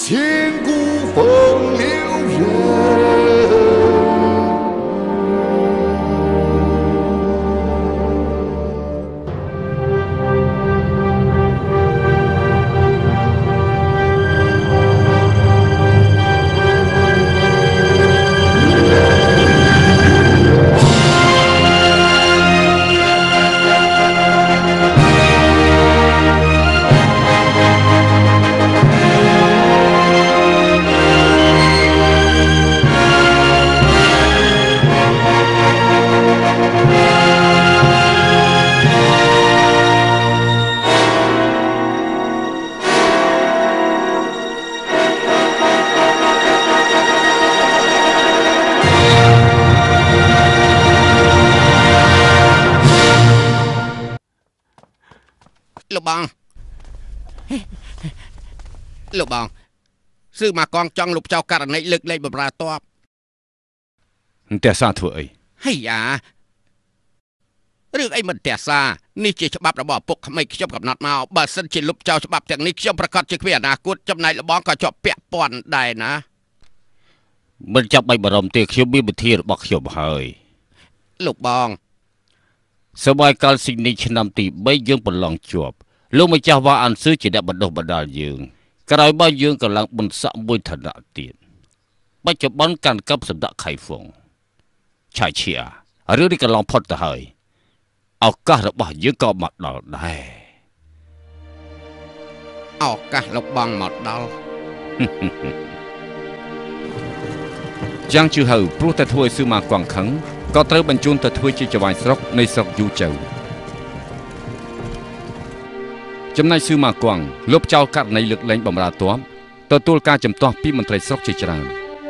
千古风流人。 លោកបងស៊ឺមកកងចង់លោកចៅករណីលើកលែងបំរើតបតែសាធ្វើអីហីយ៉ារឿងអីមិនតែសានេះជាច្បាប់របស់ពុកក្មេងខ្ញុំកំណត់មកបើសិនជាលោកចៅច្បាប់ទាំងនេះខ្ញុំប្រកាសជាគ្មានអនាគតចំណែកលបងក៏ជាប់ពាក់ព័ន្ធដែរណាមិនចាប់បាច់បារម្ភទេខ្ញុំមានវិធីរបស់ខ្ញុំហើយលោកបងសម័យកាលស៊ីនីឆ្នាំទី3យើងប្រឡងជាប់លោកម្ចាស់វ៉ាអានស៊ឺជាអ្នកបណ្ដុះបណ្ដាលយើងក្រោយមកយើងក៏ឡើងបន្សាក់មួយឋានៈទៀតបច្ចុប្បន្នកាន់កាប់សម្ដេចខៃហ្វុងឆាឈៀរឿងនេះក៏ឡងផុតទៅហើយឱកាសរបស់យើងក៏មកដល់ដែរឱកាសលោកបងមកដល់យ៉ាងជឿហៅព្រោះតែធ្វើឲ្យស៊ឺម៉ាកងខឹងក៏ត្រូវបញ្ជូនទៅធ្វើជាចៅហ្វាយស្រុកនៃស្រុកយូជៅចំណែកស៊ឺម៉ាកងលុបចោលករណីលើកលែងបំរើទ័ពទទួលការជំទាស់ពីមន្ត្រីស្រុកជាច្រើន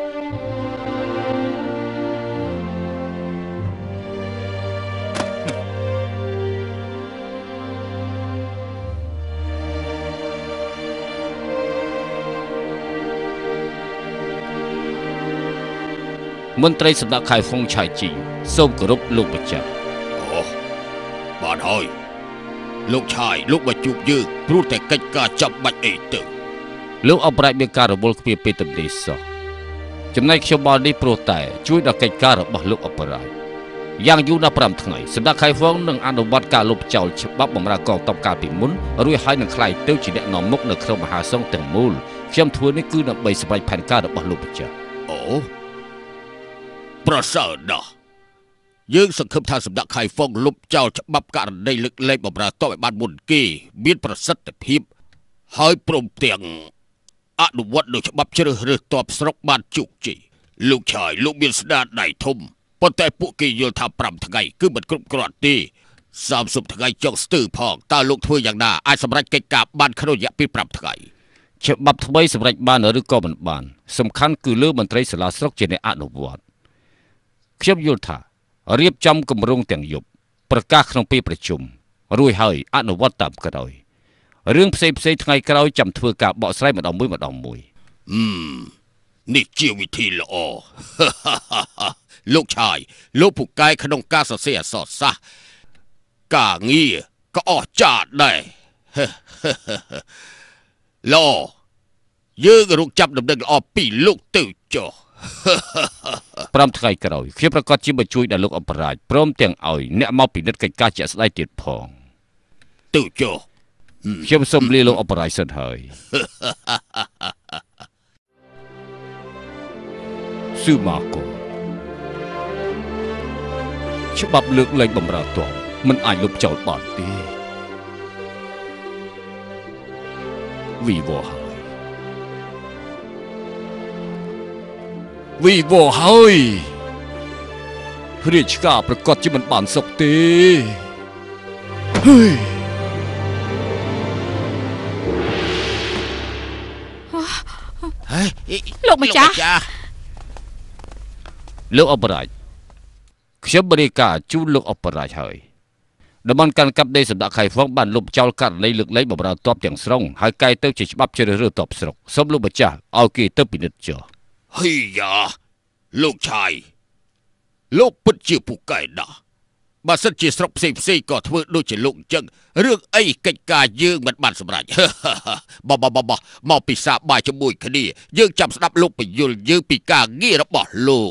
មន្ត្រីសម្ដេចខៃហ្វុងឆៃជីសូមគោរពលោកម្ចាស់អូបានហើយលោកឆាយលោកមកជួបយើងព្រោះតែកិច្ចការចាំបាច់អីទៅលោកអបរាជមានការរវល់គ្នាពេលទំនេរសោះចំណែកខ្ញុំបាននេះព្រោះតែជួយដល់កិច្ចការរបស់លោកអបរាជយ៉ាងយូរដល់5ថ្ងៃសម្ដេចខៃហ្វុងនឹងអនុវត្តការលុបចោលច្បាប់បម្រើកងទ័ពកាលពីមុនរួចហើយនឹងក្លាយទៅជាអ្នកនាំមុខនៅក្នុងមហាសង្ឃទាំងមូលខ្ញុំធ្វើនេះគឺដើម្បីសម្រេចផែនការរបស់លោកម្ចាស់អូប្រសើរណាស់យើងសង្ឃឹមថាសម្ដេចខៃហ្វុងលុបចោលច្បាប់ករណីលើកលែងបម្រើទ័ពឲ្យបានមុនគេមានប្រសិទ្ធភាពហើយព្រមទាំងអនុវត្តនូវច្បាប់ជ្រើសរើសទ័ពស្រុកបានជោគជ័យលោកឆាយលោកមានស្នាដៃធំប៉ុន្តែពួកគេយល់ថា5ថ្ងៃគឺមិនគ្រប់គ្រាន់ទេ30ថ្ងៃចុងស្ទើរផងតើលោកធ្វើយ៉ាងណាអាចសម្រេចកិច្ចការបានក្នុងរយៈពេល5ថ្ងៃច្បាប់ថ្មីសម្រេចបានឬក៏មិនបានសំខាន់គឺលើមន្ត្រីសាលាស្រុកជាអ្នកអនុវត្តខ្ញុំយល់ថារៀបចំគម្រោងទាំងយប់ប្រកាសក្នុងពេលប្រជុំរួចហើយអនុវត្តតាមក្រោយរឿងផ្សេងថ្ងៃក្រោយចាំធ្វើការបកស្រាយម្ដងមួយនេះជាវិធីល្អលោកឆាយលោកពូកែក្នុងការសរសេរអក្សរសាស្ត្រការងារក៏អស្ចារ្យដែរល្អយើងរកចាប់ដំណឹងល្អពីលោកទៅចុះ 5ថ្ងៃក្រោយខ្ញុំប្រកាសជាបញ្ជួយដល់លោកអបរាជព្រមទាំងឲ្យអ្នកមកពិនិត្យកិច្ចការជាក់ស្ដែងទៀតផងទៅចុះខ្ញុំសូមលាលោកអបរាជសិនហើយស៊ឺម៉ាកូច្បាប់លើកលែងបម្រើទ័ពមិនអាចលុបចោលបានទេវីវ៉ហើយរាជការប្រកាសជាមិនបានសុខទេលោកម្ចាស់លោកអបរាជខ្ញុំបរិការជូនលោកអបរាជហើយតំបន់កាន់កាប់ដីសម្ដេចខៃហ្វុងបានលុបចោលករណីលើកលែងបម្រើទ័ពទាំងស្រុងហើយកែទៅជាច្បាប់ជ្រើសរើសទ័ពស្រុកសូមលោកម្ចាស់ឲ្យគេទៅពិនិត្យចុះហីយ៉ាលោកឆាយលោកពិតជាពូកែណាស់បើសិនជាស្រុកផ្សេងក៏ធ្វើដូចជាលោកអញ្ចឹងរឿងអីកិច្ចការយើងមិនបានសម្រេចបមកពិសាបាយជាមួយគ្នាយើងចាំស្ដាប់លោកបញ្យលយើងពីការងាររបស់លោក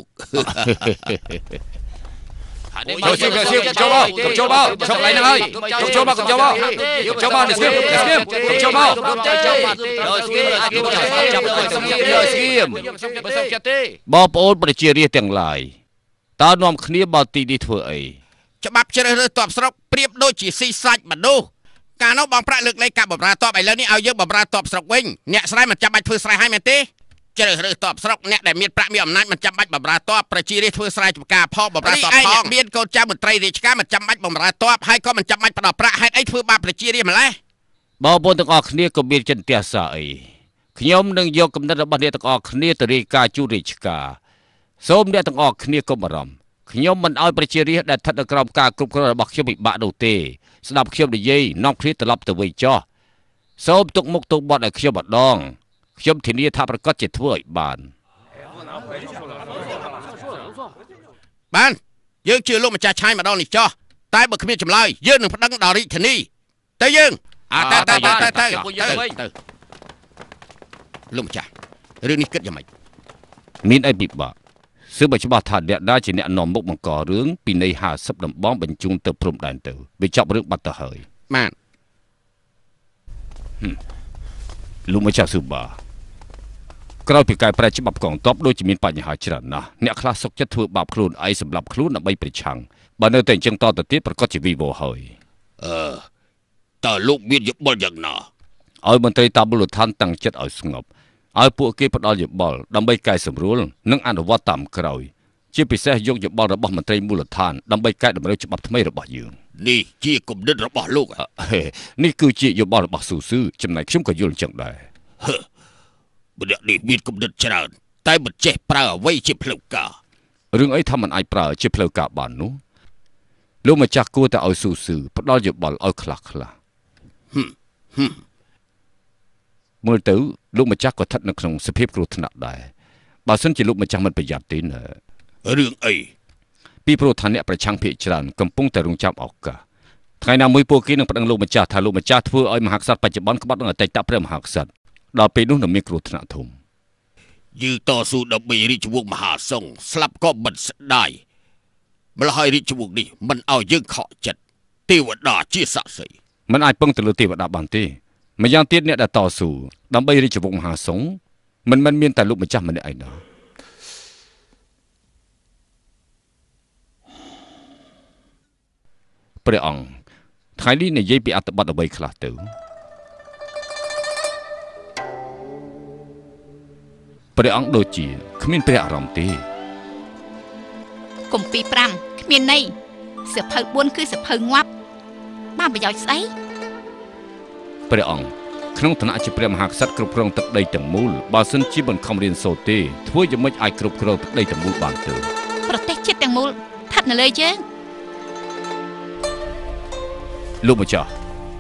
ចូលមកឈប់ឡើងហ្នឹងហើយចូលមកចូលមកនេះស្គីមចូលមកបងប្អូនប្រជារាស្ត្រទាំងឡាយតើនាំគ្នាបើទីនេះធ្វើអីច្បាប់ជ្រើសរើសទ័ពស្រុកប្រៀបដូចជាស៊ីសាច់មនុស្សកាលនោះបងប្រាក់លើកលែងការបម្រើទ័ពឥឡូវនេះឲ្យយើងបម្រើទ័ពស្រុកវិញអ្នកស្រែមិនចាំបាច់ធ្វើស្រែហើយមែនទេជ្រើសរើសទ័ពស្រុកអ្នកដែលមានប្រាក់មានអំណាចមិនចាំបាច់បម្រើទ័ពប្រជារាស្ត្រធ្វើស្រែចម្ការផងបម្រើទ័ពផងមានកូនចៅមន្ត្រីរាជការមិនចាំបាច់បម្រើទ័ពហើយក៏មិនចាំបាច់ផ្ដល់ប្រាក់ហេតុអីធ្វើបាបប្រជារាស្ត្រម្ល៉េះបងប្អូនទាំងអស់គ្នាក៏មានចិន្ទៈសាអីខ្ញុំនឹងយកគំនិតរបស់អ្នកទាំងអស់គ្នាទៅរាយការណ៍ជូនរាជការសូមអ្នកទាំងអស់គ្នាកុំបារម្ភខ្ញុំមិនអោយប្រជារាស្ត្រដែលស្ថិតនៅក្រោមការគ្រប់គ្រងរបស់ខ្ញុំពិបាកនោះទេស្ដាប់ខ្ញុំនិយាយនាំគ្នាត្រឡប់ទៅវិញចោះសូមទុកមុខទុកមាត់ឲ្យខ្ញុំម្ដងខ្ញុំធានាថាប្រកាសជាធ្វើឲ្យបានយើងជឿលោកម្ចាស់ឆាយម្ដងនេះចោះតែបើគ្មានចម្លើយយើងនឹងប្តឹងដល់រាជធានីទៅយើងទៅលោកម្ចាស់រឿងនេះគិតយ៉ាងម៉េចមានអីពិបាកស៊ើបឲ្យច្បាស់ថាអ្នកណាជាអ្នកនាំមុខបង្ករឿងពីនៃ50ដំបងបញ្ជូនទៅព្រំដែនទៅវាចប់រឿងបាត់ទៅហើយបានលោកម្ចាស់ស៊ូបាក្រោយពីកែប្រែច្បាប់កងទ័ពដូចជាមានបញ្ហាច្រើនណាស់អ្នកខ្លះសុកចិត្តធ្វើបាបខ្លួនឯងសម្រាប់ខ្លួនដើម្បីប្រឆាំងបើនៅតែអញ្ចឹងតទៅទៀតប្រកាសជាវីវោហើយតើលោកមានយោបល់យ៉ាងណាឲ្យមន្ត្រីតាមមូលដ្ឋានតាំងចិត្តឲ្យស្ងប់ឲ្យពួកគេផ្ដល់យោបល់ដើម្បីកែសម្រួលនិងអនុវត្តតាមក្រោយជាពិសេសយកយោបល់របស់មន្ត្រីមូលដ្ឋានដើម្បីកែតម្រូវច្បាប់ថ្មីរបស់យើងនេះជាគំនិតរបស់លោកនេះគឺជាយោបល់របស់ស៊ូស៊ឺចំណែកខ្ញុំក៏យល់អញ្ចឹងដែរម្នាក់នេះមានគំនិតច្រើនតែមិនចេះប្រើអ្វីជាផ្លូវការរឿងអីថាមិនអាចប្រើជាផ្លូវការបាននោះលោកម្ចាស់គួរតែឲ្យស៊ូស៊ឺផ្ដល់យោបល់ឲ្យខ្លះមើលទៅលោកម្ចាស់ក៏ស្ថិតនៅក្នុងសភាពគ្រោះថ្នាក់ដែរបើសិនជាលោកម្ចាស់មិនប្រយ័ត្នទេណារឿងអីពីព្រោះឋានៈប្រឆាំងភាគច្រើនកំពុងតែរងចាំឱកាសថ្ងៃណាមួយពួកគេនឹងប្តឹងលោកម្ចាស់ថាលោកម្ចាស់ធ្វើឲ្យមហាក្សត្របច្ចុប្បន្នក្បត់នឹងអតីតព្រះមហាក្សត្រដល់ពេលនោះនឹងមានគ្រោះថ្នាក់ធំយើងតស៊ូដើម្បីរាជវង្សមហាសង្ឃស្លាប់ក៏មិនស្ដាយម្ល៉េះហើយរាជវង្សនេះមិនឲ្យយើងខកចិត្តទេវតាជាស័ក្តិសិទ្ធិមិនអាចពឹងទៅលើទេវតាបានទេម្យ៉ាងទៀតអ្នកដែលតស៊ូដើម្បីរាជវង្សមហាសង្ឃមិនមែនមានតែលោកម្ចាស់ម្នាក់ឯណាព្រះអង្គថ្ងៃនេះនិយាយពីអត្ថបទអ្វីខ្លះទៅព្រះអង្គដូចជាគ្មានព្រះអារម្មណ៍ទេគម្ពីរ5គ្មានន័យសៀវភៅ4គឺសៀវភៅងាប់បានប្រយោជន៍ស្អីព្រះអង្គក្នុងឋានៈជាព្រះមហាក្សត្រគ្រប់គ្រងទឹកដីទាំងមូលបើសិនជាមិនខំរៀនសូត្រទេធ្វើយ៉ាងម៉េចអាចគ្រប់គ្រងទឹកដីទាំងមូលបានទៅប្រទេសជាតិទាំងមូលស្ថិតនៅលើយើងលោកម្ចាស់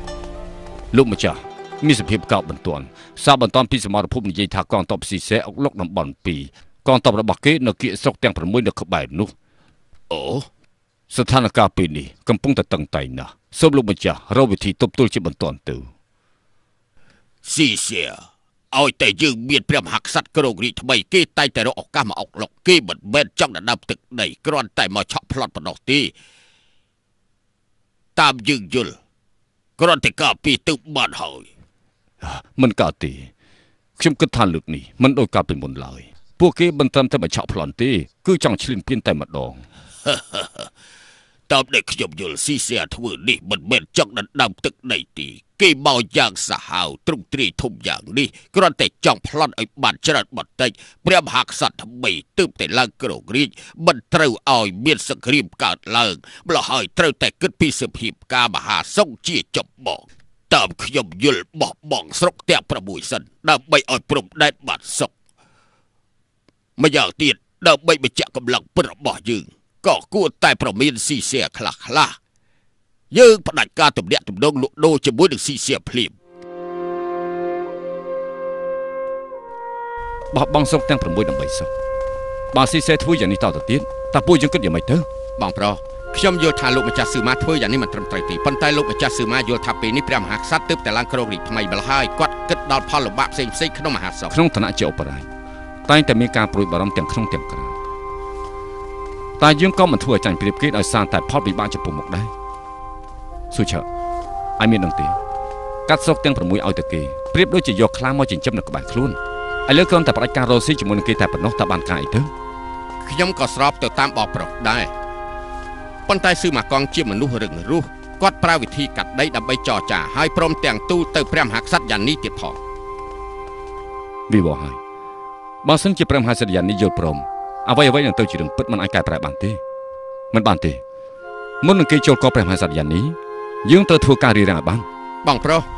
មានសភាពកោតបន្ទាន់សារបន្ទាន់ពីសមរភូមិនិយាយថាកងទ័ពស៊ីសេអុកលុកតំបន់2កងទ័ពរបស់គេនៅគៀកស្រុកទាំង6នៅក្បែរនោះអូស្ថានភាពពេលនេះកំពុងតែតឹងតែងណាស់សូមលោកម្ចាស់រកវិធីទប់ទល់ជាបន្ទាន់ទៅស៊ីសេឲ្យតែយើងមានព្រះមហាក្សត្រគ្រងរាជថ្មីគេតែងតែរកឱកាសមកអុកលុកគេមិនមែនចង់ដណ្ដើមទឹកដីគ្រាន់តែមកឆក់ផ្លត់ប៉ុណ្ណោះទេតាមយើងយល់គ្រាន់តែការពីទៅបានហើយមិនកើតទេខ្ញុំគិតថាលើកនេះមិនដូចកាលពីមុនឡើយពួកគេមិនត្រឹមតែមកឆក់ប្លន់ទេគឺចង់ឈ្លានពានតែម្ដងតាមដែលខ្ញុំយល់ស៊ីសេធ្វើនេះមិនមែនចង់ដណ្ដើមទឹកដីទេគេមកយ៉ាងសាហាវទ្រង់ទ្រាយធំយ៉ាងនេះគ្រាន់តែចង់ប្លន់ឲ្យបានច្រើនបន្តិចព្រះមហាក្សត្រថ្មីទើបតែឡើងគ្រងរាជ្យមិនត្រូវឲ្យមានសង្គ្រាមកើតឡើងម្ល៉េះហើយត្រូវតែគិតពីសភាពការមហាសង្ឃជាចម្បងតាមខ្ញុំយល់បោះបង់ស្រុកទាំង6សិនដើម្បីឲ្យព្រំដែនបានសុខម្យ៉ាងទៀតដើម្បីបញ្ជាក់កម្លាំងពិតរបស់យើងក៏គួរតែប្រមានស៊ីសៀខ្លះយើងផ្ដាច់ការទំនាក់ទំនងលក់ដូរជាមួយនឹងស៊ីសៀភ្លាមបោះបង់ស្រុកទាំង6ដើម្បីសុខបើស៊ីសៀធ្វើយ៉ាងនេះតទៅទៀតតើពួកយើងគិតយ៉ាងម៉េចទៅបងប្រុសខ្ញុំយល់ថាលោកម្ចាស់សឺម៉ាធ្វើយ៉ាងនេះមិនត្រឹមត្រូវទេប៉ុន្តែលោកម្ចាស់សឺម៉ាយល់ថាពេលនេះព្រះមហាក្សត្រទើបតែឡើងគ្រងរាជ្យថ្មីម្ល៉េះហើយគាត់គិតដល់ផលលំបាកផ្សេងៗក្នុងមហាសង្ឃក្នុងឋានៈជាឧបរាជតែងតែមានការព្រួយបារម្ភទាំងក្នុងទាំងក្រៅតែយើងក៏មិនធ្វើឲ្យចាញ់ប្រៀបគេដោយសារតែផលវិបាកចំពោះមុខដែរស៊ូឆើឲ្យមាននឹងទេកាត់ស្រុកទាំង6ឲ្យទៅគេប្រៀបដូចជាយកខ្លាមកចិញ្ចឹមនៅក្បែរខ្លួនឥឡូវគ្រាន់តែផ្ដាច់ការរស់ស៊ីជាមួយនឹងគេតែប៉ុណ្ណោះតើបានការអីទៅខ្ញុំក៏ស្របទៅតាមបបប្រុសដែរប៉ុន្តែស៊ឺម៉ាកងជាមនុស្សរឹងរូសគាត់ប្រើវិធីកាត់ដីដើម្បីចរចាហើយព្រមទាំងទូលទៅព្រះមហាក្សត្រយ៉ាងនេះទៀតផងវិវោហើយបើសិនជាព្រះមហាក្សត្រយ៉ាងនេះយល់ព្រមអ្វីនឹងទៅជារឿងពិតមិនអាចកែប្រែបានទេមិនបានទេមុននឹងគេចូលកព្រះមហាក្សត្រយ៉ាងនេះយើងត្រូវធ្វើការរៀបរៀងឲ្យបានបងប្រុស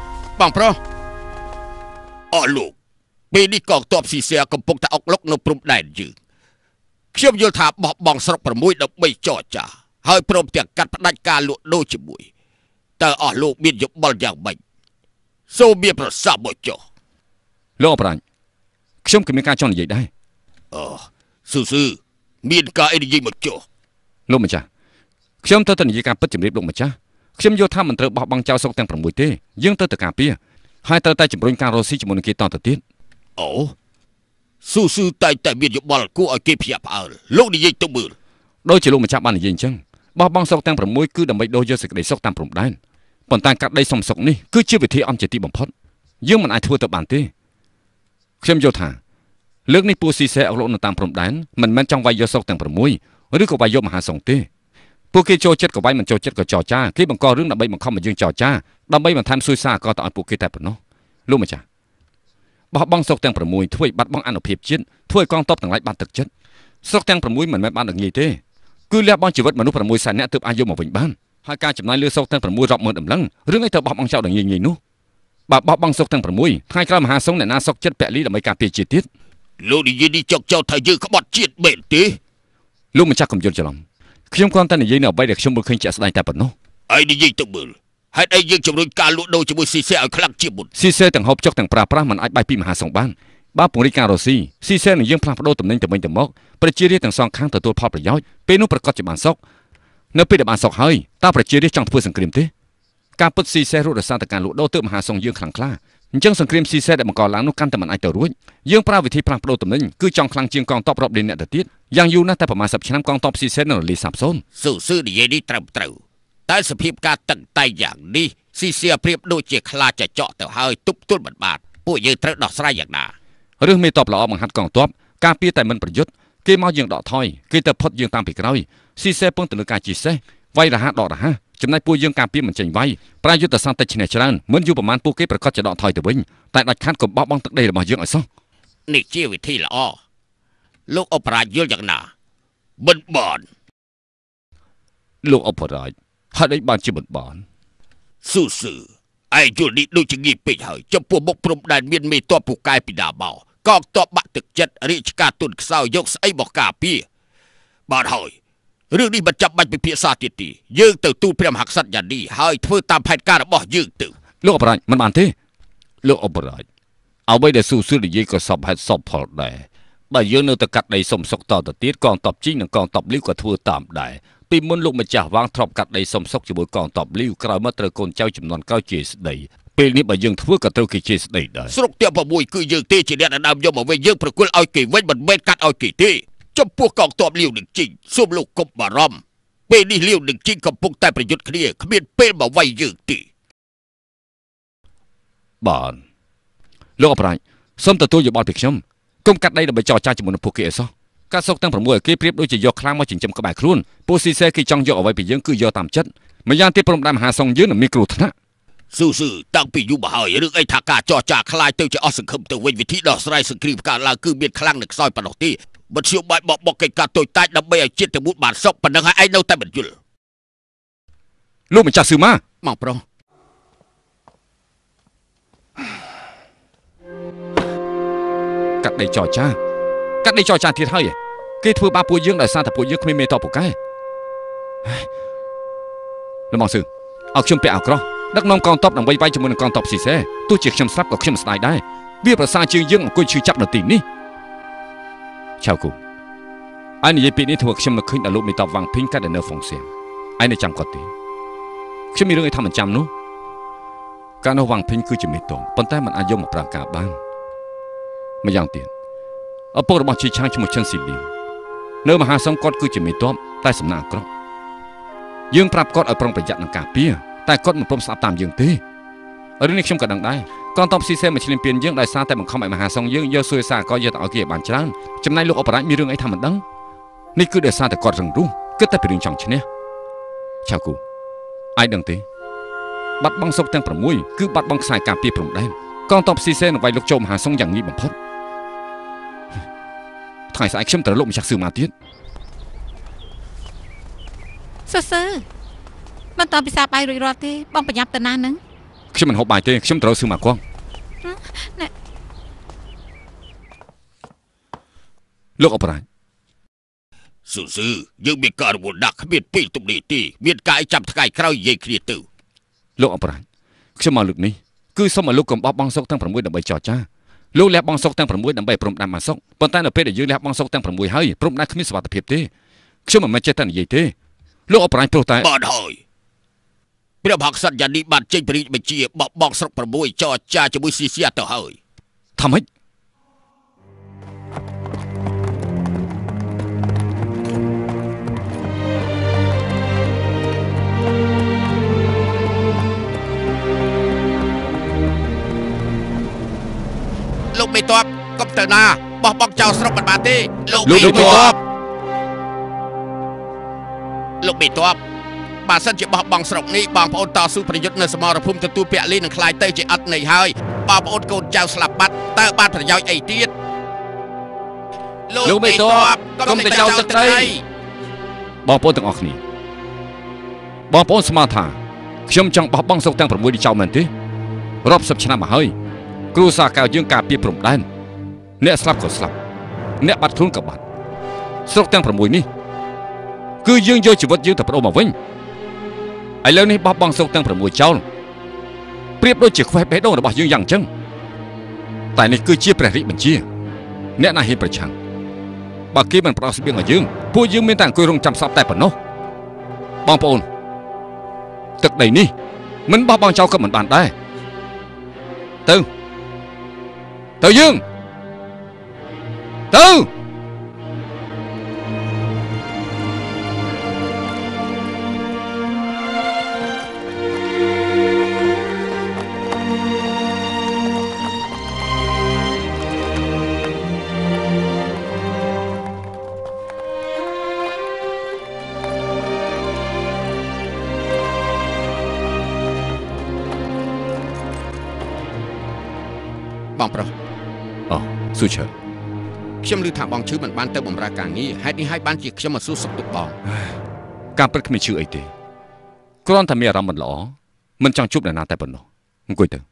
អស់លោកពេលនេះកងទ័ពស៊ីសែកំពុងតែអុកលុកនៅព្រំដែនយើងខ្ញុំយល់ថាបោះបង់ស្រុក6ដើម្បីចរចាហើយព្រមទាំងកាត់ផ្ដាច់ការលក់ដូរជាមួយតើអស់លោកមានយោបល់យ៉ាងម៉េចសូមមានប្រសាសន៍មកចុះលោកអប្រាញ់ខ្ញុំក៏មានការចង់និយាយដែរស៊ឺមានការអីនិយាយមកចុះលោកម្ចាស់ខ្ញុំទៅនិយាយការពិតជំរាបលោកម្ចាស់ខ្ញុំយល់ថាមិនត្រូវបោះបង់ចោលស្រុកទាំង6ទេយើងត្រូវតែការពារហើយត្រូវតែជំរុញការរស់ស៊ីជាមួយនឹងគេតទៅទៀតអូស៊ឺតែមានយោបល់គួរឲ្យគេភ្ញាក់ផ្អើលលោកនិយាយទៅមើលដូចជាលោកម្ចាស់បាននិយាយអញ្ចឹងបោះបង់ស្រុកទាំង6គឺដើម្បីដូរយកសេចក្តីសុខតាមព្រំដែនប៉ុន្តែកាត់ដីសំសុកនេះគឺជាវិធីអំជាទីបំផុតយើងមិនអាចធ្វើទៅបានទេខ្ញុំយល់ថាលើកនេះពូស៊ីសែអុកលុកនៅតាមព្រំដែនមិនមែនចង់វាយយកស្រុកទាំង6ឬក៏វាយយកមហាសង្ឃទេពួកគេចូលចិត្តក៏វាយមិនចូលចិត្តក៏ចរចាគេបង្ករឿងដើម្បីបង្ខំឲ្យយើងចរចាដើម្បីបន្ថែមស៊ុយសារក៏ទៅឲ្យពួកគេតែប៉ុណ្ណោះលោកម្ចាស់បោះបង់ស្រុកទាំង6ធ្វើឲ្យបាត់បង់អានុភាពជាតិធ្វើឲ្យកងទ័ពទាំងឡាយបាត់ទឹកចិត្តស្រុកទាំង6មិនមែនបានងាយទេគឺលះបង់ជីវិតមនុស្ស6សែននាក់ទើបអាចយកមកវិញបានហើយការចំណាយលើស្រុកទាំង6រាប់ម៉ឺនដំណឹងរឿងអីទៅបោះបង់ចោលដល់ងាយនោះបើបោះបង់ស្រុកទាំង6ថ្ងៃក្រោយមហាសង្ឃអ្នកណាសុកចិត្តពលីដើម្បីការពារជាតិទៀតលោកនិយាយនេះចុកចោលថាយើងក្បត់ជាតិមែនទេលោកម្ចាស់កុំយល់ច្រឡំខ្ញុំគ្រាន់តែនិយាយនៅអ្វីដែលខ្ញុំមើលឃើញជាក់ស្ដែងតែប៉ុណ្ណោះហើយនិយាយទៅមើលហេតុអីយើងជំរុញការលក់ដូរជាមួយស៊ីសែឲ្យខ្លាំងជាងមុនស៊ីសែទាំងហូបចុកទាំងប្រាប្រាស់មិនអាចបាយពីមហាសង្ឃបានបើពង្រីកការរស់ស៊ីសែនឹងយើងផ្លាស់ប្ដូរតំណែងទៅវិញទៅមកប្រជារាស្ត្រទាំងសងខាងទទួលផលប្រយោជន៍ពេលនោះប្រកាសជាបានសុខនៅពេលដែលបានសុខហើយតើប្រជារាស្ត្រចង់ធ្វើសង្គ្រាមទេការពិតស៊ីសែរត់រសារតែការលក់ដូរទើបមហាសង្ឃយើងខ្លាំងក្លាអញ្ចឹងសង្គ្រាមស៊ីសែដែលបង្កឡើងនោះកាន់តែមិនអាចទៅរួចយើងប្រើវិធីផ្លាស់ប្ដូរតំណែងគឺចង់ខ្លាំងជាងកងទ័ពរាប់លានអ្នកទៅទៀតយ៉ាងយូរណាស់តែប្រមាណ10ឆ្នាំកងទ័ពស៊ីសែនឹងរលាយសាបសូន្យស៊ឺនិយាយនេះត្រឹមត្រូវតែសភាពការតឹងតែងយ៉ាងនេះស៊ីសែប្រៀបដូចជាខ្លាចចកទៅហើយទប់ទល់មិនបានពួកយើងត្រូវដោះស្រាយយ៉ាងណារឿងមេតបល្អបង្ហាត់កងទ័ពការពារតែមិនប្រយុទ្ធគេមកយើងដកថយគេទៅផុតយើងតាមពីក្រោយស៊ីសែពងទៅលើការជិះសេះវាយរហ័សដករហ័សចំណែកពួកយើងការពារមិនចេញវាយប្រាយុទ្ធសាស្ត្រតិចឈ្នះច្រើនមិនយូរប្រមាណពួកគេប្រកាសជាដកថយទៅវិញតែដាច់ខាតក៏បោះបង់ទឹកដីរបស់យើងឲ្យសោះនេះជាវិធីល្អលោកអបរាជយល់យ៉ាងណាមិនបានលោកអបរាជហេតុអីបានជាមិនបានស៊ឺឯយល់នេះដូចជាងាយពេកហើយចំពោះមុខព្រំដែនមានមេតបពូកែពីដាមកកងទ័ពបាក់ទឹកចិត្តរាជការទុនខ្សោយយកស្អីមកការពារបានហើយរឿងនេះមិនចាំបាច់ពិភាក្សាទៀតទេយើងទៅទូលព្រះមហាក្សត្រយ៉ាងនេះហើយធ្វើតាមផែនការរបស់យើងទៅលោកអបរាជមិនបានទេលោកអបរាជអ្វីដែលស៊ូនិយាយក៏សពហេតុសពផលដែរបើយើងនៅតែកាត់ដីសុំសុកតទៅទៀតកងទ័ពជីងនិងកងទ័ពលីវក៏ធ្វើតាមដែរពីមុនលោកម្ចាស់វាងធ្លាប់កាត់ដីសុំសុកជាមួយកងទ័ពលីវក្រោយមកត្រូវកូនចៅចំនួនក្រោយជាស្ដីពេលនេះបើយើងធ្វើក៏ត្រូវគេជាស្ដីដែរស្រុកទាំង6គឺយើងទេជាអ្នកដើមយកមកវិញយើងប្រគល់ឲ្យគេវិញមិនមែនកាត់ឲ្យគេទេចំពោះកងទ័ពលាវនឹងជីងសូមលោកកុំបារម្ភពេលនេះលាវនឹងជីងកំពុងតែប្រយុទ្ធគ្នាគ្មានពេលមកវាយយើងទេបានលោកអបរាជសូមទទួលយោបល់ពីខ្ញុំកុំកាត់ដីដើម្បីចរចាជាមួយនឹងពួកគេអីសោះកាត់ស្រុកទាំង6ឲ្យគេប្រៀបដូចជាយកខ្លាំងមកចិញ្ចឹមក្បែរខ្លួនពួកស៊ីសែគេចង់យកអ្វីពីយើងគឺយកតាមចិត្តម្យ៉ាងទៀតព្រំដែនមហាសង្ឃយើងនឹងមានគ្រោះថ្នាក់ស៊ឺតាំងពីយូរមកហើយរឿងអីថាការចរចាខ្លាយទៅជាអស់សង្ឃឹមទៅវិញវិធីដោះស្រាយសង្គ្រាមកើតឡើងគឺមានខ្លាំងនិងខ្សោយប៉ុណ្ណោះទេមិនជាបាយបកកិច្ចការតូចតាចដើម្បីឲ្យជាតិទាំងមូលបានសុខប៉ុណ្ណឹងហើយឯងនៅតែមិនយល់លោកម្ចាស់ស៊ឺម៉ាមកប្រុសកាត់ដីចរចាទៀតហើយគេធ្វើបាបពួកយើងដោយសារតែពួកយើងគ្មានមេតបពូកែលោកមកស៊ឺឲ្យខ្ញុំពាក់អាវក្រោះដឹកនាំកងទ័ពដើម្បីវាយជាមួយនឹងកងទ័ពស៊ីសែទោះជាខ្ញុំស្លាប់ក៏ខ្ញុំស្ដាយដែរវាប្រសើរជាងយើងអង្គុយឈឺចាប់នៅទីនេះឆៅគូអញនិយាយពីនេះធ្វើខ្ញុំនឹកឃើញដល់លោកមេតបវាងភីងកាត់នៅហ្វុងសៀងឯនៅចាំគាត់ទេខ្ញុំមានរឿងឲ្យថាមិនចាំនោះការនោះវ៉ាងភីងគឺជាមេតងប៉ុន្តែมันអាចយកមកប្រើការបានម្យ៉ាងទៀតឪពុករបស់ជីឆាងឈ្មោះឈិនស៊ីលីនៅមហាសង្ឃគាត់គឺជាមេតបតែសំណាក់អាក្រក់យើងប្រាប់គាត់ឲ្យប្រុងប្រយ័ត្ននឹងការពារតែគាត់មិនព្រមស្ដាប់តាមយើងទេរឿងនេះខ្ញុំក៏ដឹងដែរកងទ័ពស៊ីសេមកឈ្លានពានយើងដោយសារតែបង្ខំឲ្យមហាសង្ឃយើងយកសួយសារក៏យកទៅឲ្យគេបានច្រើនចំណែកលោកអបរាជមានរឿងអីថាមិនដឹងនេះគឺដោយសារតែគាត់រឹងរូសគិតតែពីរឿងចង់ឈ្នះឆាគូអាចដឹងទេបាត់បង់សុកទាំង6គឺបាត់បង់ខ្សែការពារព្រំដែនកងទ័ពស៊ីសេនឹងវាយលោកចូលមហាសង្ឃយ៉ាងងាយបំផុតថ្ងៃស្អែកខ្ញុំត្រូវលោកម្ចាស់សឿមកទៀតសើមិនតពិសាបាយរួចរាល់ទេបងប្រញាប់ទៅណានឹងខ្ញុំមិនហូបបាយទេខ្ញុំត្រូវសឿមកគាត់លោកអបរាជស៊ឺយើងមានការរវល់ដាក់គ្មានពេលទុកនេះទេមានការចាំថ្ងៃក្រោយនិយាយគ្នាទៅលោកអបរាជខ្ញុំមកលើកនេះគឺសូមឲ្យលោកកុំបោះបង់សុកទាំង6ដើម្បីចរចាលោកលះបង់សុកទាំង6ដើម្បីព្រមដាំមកសុកប៉ុន្តែនៅពេលដែលយើងលះបង់សុកទាំង6ហើយព្រមដាំគ្មានសុវត្ថិភាពទេខ្ញុំមិនមែនចេះតែនិយាយទេលោកអបរាជព្រោះតែបានហើយព្រះមហាក្សត្រយ៉ានីបានចេញព្រះរាជបញ្ជាបោះបង់ស្រុក6ចរចាជាមួយស៊ីសៀទៅហើយថាម៉េចលោកមេតបកុំទៅណាបោះបង់ចោលស្រុកមិនបានទេលោកមេតបលោកមេតបបើសិនជាបោះបង់ស្រុកនេះបងប្អូនតស៊ូប្រយុទ្ធនៅសមរភូមិទទួលពាក្យលីនឹងខ្លាយទៅជាអត់ន័យហើយបងប្អូនកូនចៅស្លាប់បាត់តើបានប្រយោជន៍អីទៀតលោកមេតបកុំទៅចោលទឹកត្រីបងប្អូនទាំងអស់គ្នាបងប្អូនស្មានថាខ្ញុំចង់បោះបង់ស្រុកទាំង6នេះចោលមែនទេរាប់សិបឆ្នាំមកហើយគ្រូសាកៅយើងការពារព្រំដែនអ្នកស្លាប់ក៏ស្លាប់អ្នកបាត់ខ្លួនក៏បាត់ស្រុកទាំង6នេះគឺយើងយកជីវិតយើងទៅប្តូរមកវិញឥឡូវនេះបោះបង់ស្រុកទាំង6ចោលប្រៀបដូចជាខ្វេះបេះដូងរបស់យើងយ៉ាងចឹងតែនេះគឺជាព្រះរាជបញ្ជាអ្នកណាហ៊ានប្រឆាំងបើគេមិនផ្ដល់ស្បៀងឲ្យយើងពួកយើងមានតែអង្គុយរងចាំសពតែប៉ុណ្ណោះបងប្អូនទឹកដីនេះមិនបោះបង់ចោលក៏មិនបានដែរទៅយើងទៅបងប្រុសស៊ូឈើខ្ញុំឮថាបងឈឺមិនបានទៅបម្រើការងារហេតុនេះហើយបានជាខ្ញុំមកសួរសុខទុក្ខបងការពិតគ្មានឈឺអីទេគ្រាន់តែមានអារម្មណ៍មិនល្អមិនចង់ជួបអ្នកណាតែប៉ុណ្ណោះអង្គុយទៅ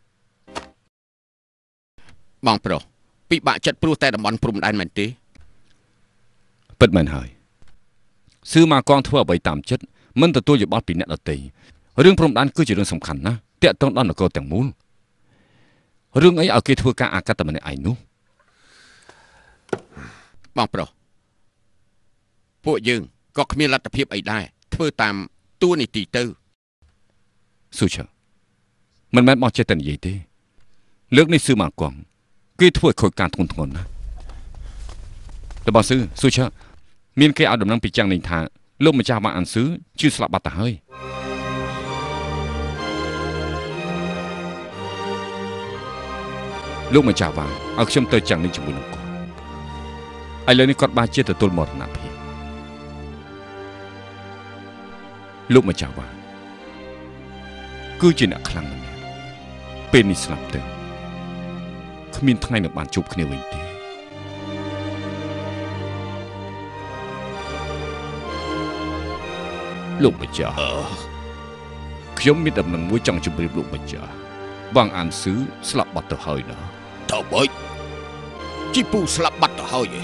បងប្រុសពិបាកចិត្តព្រោះតែតំបន់ព្រំដែនមែនទេពិតមែនហើយស៊ឺម៉ាកងធ្វើអ្វីតាមចិត្តមិនទទួលយោបល់ពីអ្នកដទៃរឿងព្រំដែនគឺជារឿងសំខាន់ណាស់តាក់ទងដល់នគរទាំងមូលរឿងអីឲ្យគេធ្វើការអាកាតម្នាក់ឯងនោះបងប្រុសពួកយើងក៏គ្មានលទ្ធភាពអីដែរធ្វើតាមតួនាទីទៅស៊ូឈើមិនមែនបងចេះតែនិយាយទេលើកនេះស៊ឺម៉ាកងគេធ្វើឲ្យខូចការធ្ងន់ធ្ងរណាស់របស់ស៊ូឈើមានគេឲ្យដំណឹងពីចាំងនេះថាលោកម្ចាស់វ៉ាអានស៊ឺជឿស្លាប់បាត់ទៅហើយលោកម្ចាស់វ៉ាឲ្យខ្ញុំទៅចាំងនេះជាមួយនឹងគាត់ឥឡូវនេះគាត់បានជាទទួលមរណភាពលោកម្ចាស់វ៉ាគឺជាអ្នកខ្លាំងម្នាក់ពេលនេះស្លាប់ទៅគ្មានថ្ងៃនឹងបានជួបគ្នាវិញទេលោកម្ចាស់ខ្ញុំមានដំណឹងមួយចង់ជម្រាបលោកម្ចាស់វ៉ាងអានស៊ឺស្លាប់បាត់ទៅហើយណាទៅបើជីពូស្លាប់បាត់ទៅហើយ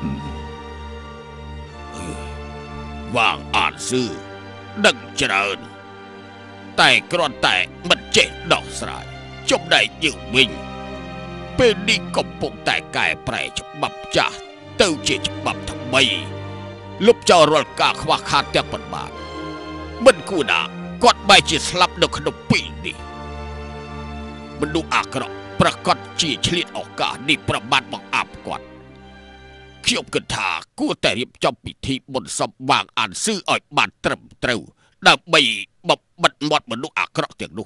វ៉ាងអានស៊ឺដឹងច្រើនតែគ្រាន់តែមិនចេះដោះស្រាយចំណែកយើងវិញពេលនេះកំពុងតែកែប្រែច្បាប់ចាស់ទៅជាច្បាប់ថ្មីលុបចោលរាល់ការខ្វះខាតទាំងប៉ុន្មានមិនគួរណាគាត់បែរជាស្លាប់នៅក្នុងពេលនេះមនុស្សអាក្រក់ប្រកាសជាឆ្លៀតឱកាសនេះប្រមាថបង្អាប់គាត់ខ្ញុំគិតថាគួរតែរៀបចំពិធីបុណ្យសពបាងអានស៊ឺឲ្យបានត្រឹមត្រូវដើម្បីបបិទមាត់មនុស្សអាក្រក់ទាំងនោះ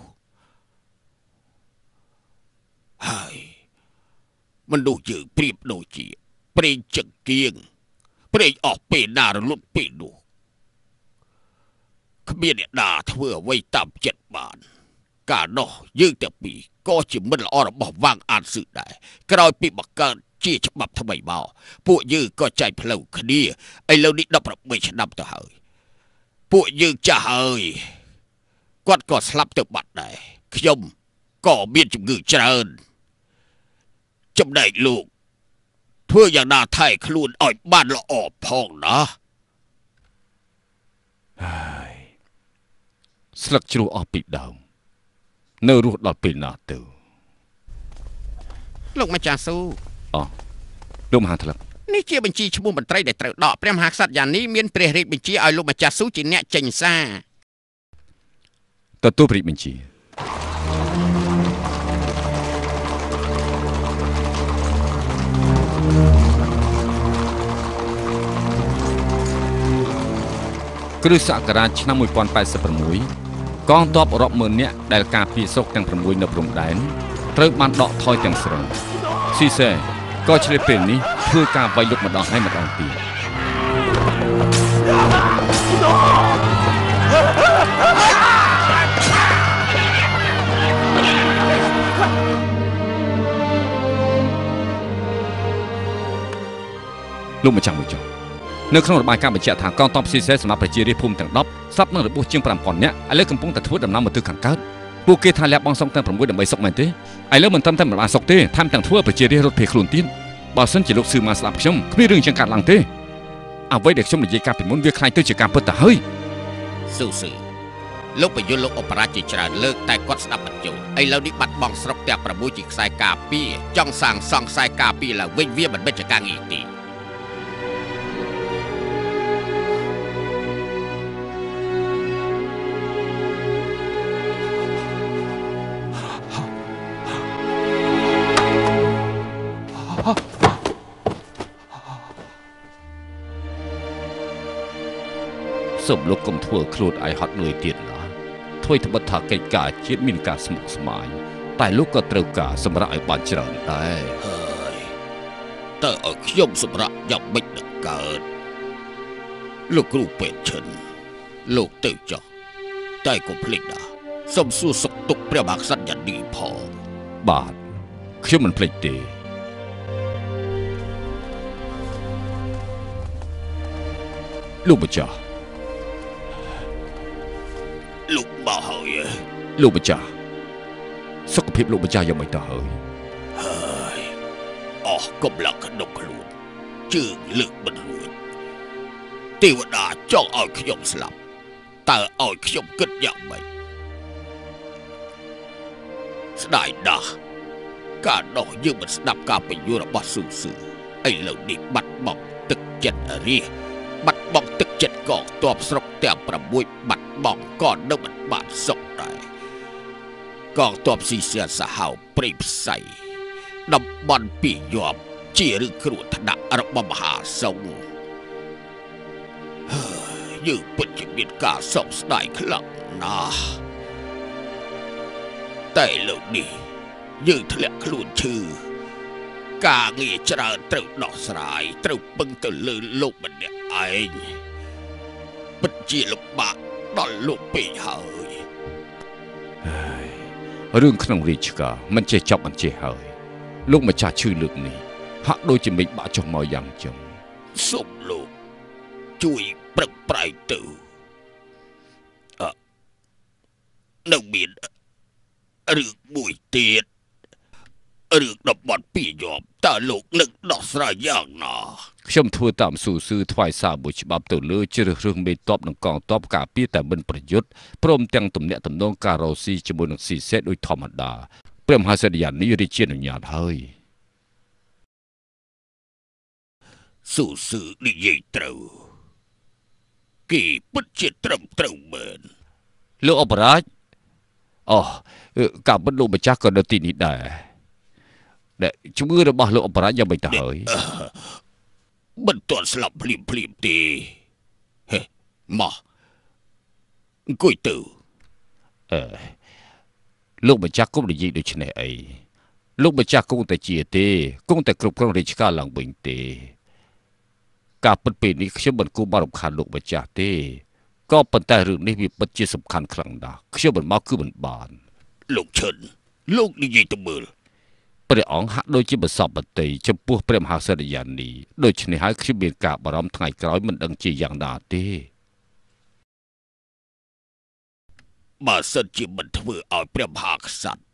ហើយមនុស្សយើងប្រៀបដូចជាប្រេងចង្កៀងប្រេងអស់ពេលណារលត់ពេលនោះគ្មានអ្នកណាធ្វើអ្វីតាមចិត្តបានកាលនោះយើងទាំងពីរក៏ជាមិត្តល្អរបស់វាងអានស៊ឺដែរក្រោយពីបង្កើតជាច្បាប់ថ្មីមកពួកយើងក៏ចែកផ្លូវគ្នាឥឡូវនេះ18ឆ្នាំទៅហើយពួកយើងចាស់ហើយគាត់ក៏ស្លាប់ទៅបាត់ដែរខ្ញុំក៏មានជំងឺច្រើនចំណែកលោកធ្វើយ៉ាងណាថែខ្លួនឲ្យបានល្អផងណាហើយស្លឹកជ្រោះអស់ពីដើមនៅរស់ដល់ពេលណាទៅលោកម្ចាស់ស៊ូអូលោកម្ហាថ្លឹកនេះជាបញ្ជីឈ្មោះមន្ត្រីដែលត្រូវដកព្រះមហាក្សត្រយ៉ាងនេះមានព្រះរាជបញ្ជាឲ្យលោកម្ចាស់ស៊ូជាអ្នកចេញសារទទួលព្រះរាជបញ្ជាគ្រិស្តសករាជឆ្នាំ1086កងទ័ពរាប់ម៉ឺននាក់ដែលការពារស្រុកទាំង6នៅព្រំដែនត្រូវបានដកថយទាំងស្រុងស៊ីសេក៏ឆ្លៀតពេលនេះធ្វើការវាយលុកម្ដងហើយម្ដងទៀតលោកម្ចាស់មួយចុះនៅក្នុងរបាយការណ៍បញ្ជាក់ថាកងទ័ពស៊ីសេសម្រាប់ប្រជារាស្ត្រភូមិទាំង10ស្លាប់នឹងរបួសជាង 5000 នាក់ឥឡូវកំពុងតែធ្វើដំណើរមកទិសខាងកើតពួកគេថាលះបង់ស្រុកទាំង6ដើម្បីសុខមែនទេឥឡូវមិនត្រឹមតែមិនបានសុខទេថែមទាំងធ្វើប្រជារាស្ត្ររត់ភៀសខ្លួនទៀតបើសិនជាលោកស៊ឺម៉ាស្ដាប់ខ្ញុំគ្មានរឿងចឹងកើតឡើងទេអ្វីដែលខ្ញុំនិយាយកាលពីមុនវាខ្លាចទៅជាការពិតទៅហើយស៊ឺលោកបញ្យលលោកអបរាជជាច្រើនលើកតែគាត់ស្ដាប់មិនចូលឥឡូវនេះបាត់បង់ស្រុកទាំង6ជាខ្សែការពារចង់សាងសង់ខ្សែការពារឡើងវិញវាមិនមែនជាការងាយទេសូមលោកកុំធ្វើខ្លួនឯងហត់នឿយទៀតណាធ្វើត្បិតថាកិច្ចការជាតិមានការស្មុគស្មាញតែលោកក៏ត្រូវការសម្រាប់ឲ្យបានច្រើនដែរហើយតើឲ្យខ្ញុំសម្រាប់យ៉ាងម៉េចនឹងកើតលោកគ្រូពេទ្យឈិនលោកទៅចុះតែកុំភ្លេចណាសូមសួរសុខទុក្ខព្រះមហាក្សត្រយ៉ាងនេះផងបាទខ្ញុំមិនភ្លេចទេលោកម្ចាស់លោកមកហើយលោកម្ចាស់សុខភាពលោកម្ចាស់យ៉ាងម៉េចទៅហើយអស់កម្លាំងក្នុងខ្លួនជើងលើកមិនរួចទេវតាចង់ឲ្យខ្ញុំស្លាប់តើឲ្យខ្ញុំគិតយ៉ាងម៉េចស្ដាយណាស់កាលនោះយើងមិនស្ដាប់ការពន្យល់របស់ស៊ូឥឡូវនេះបាត់បង់ទឹកចិត្តរាជបាត់បង់ទឹកចិត្តកងទ័ពស្រុកទាំង6បាត់បង់ក៏នៅមិនបានសុខដែរកងទ័ពស៊ីសៀនសាហាវព្រៃផ្សៃតំបន់ពីយប់ជាឬគ្រោះថ្នាក់របស់មហាសង្ឃយើងពិតជាមានការសោកស្ដាយខ្លាំងណាស់តែលោកនេះយើងធ្លាក់ខ្លួនឈឺការងារច្រើនត្រូវដោះស្រាយត្រូវពឹងទៅលើលោកម្នាក់ឯងពិតជាលំបាកដល់លោកពេកហើយរឿងក្នុងរាជការមិនចេះចប់មិនចេះហើយលោកម្ចាស់ឈឺលើកនេះហាក់ដូចជាមេឃបាក់ចុះមកយ៉ាងចឹងសូមលោកជួយប្រឹកប្រែងទៅនៅមានរឿងមួយទៀតរឿងតំបន់ពីយប់តើលោកនឹងដោះស្រាយយ៉ាងណាខ្ញុំធ្វើតាមស៊ូថ្វាយសារមួយច្បាប់ទៅលើជ្រើសរើសមេតបនិងកងទ័ពការពារតែមិនប្រយុទ្ធព្រមទាំងទំនាក់ទំនងការរ៉ូស៊ីជាមួយនឹងស៊ីសេដោយធម្មតាព្រះមហាសេដ្ឋីនេះរាជាអនុញ្ញាតហើយស៊ូនិយាយត្រូវគេពិតជាត្រឹមត្រូវមែនលោកអបរាជអូកាពិតលោកម្ចាស់ក៏នៅទីនេះដែរដែលជំងឺរបស់លោកអបរាជយ៉ាងមិនទៅហើយមិនទាន់ស្លាប់ភ្លាមទេហេមកអង្គុយទៅលោកម្ចាស់គុំនិយាយដូចនេះអីលោកម្ចាស់គង់តែជាទេគង់តែគ្រប់គ្រងរាជការឡើងវិញទេការពិតពេលនេះខ្ញុំមិនគួរមករំខានលោកម្ចាស់ទេក៏ប៉ុន្តែរឿងនេះវាពិតជាសំខាន់ខ្លាំងណាស់ខ្ញុំមិនមកគឺមិនបានលោកឈិនលោកនិយាយទៅមើលព្រះអង្គហាក់ដូចជាបសពបតីចំពោះព្រះមហាក្សត្រយានីដូច្នេះហើយខ្ញុំមានការបារម្ភថ្ងៃក្រោយមិនដឹងជាយ៉ាងណាទេបើសិនជាមិនធ្វើឲ្យព្រះមហាក្សត្រ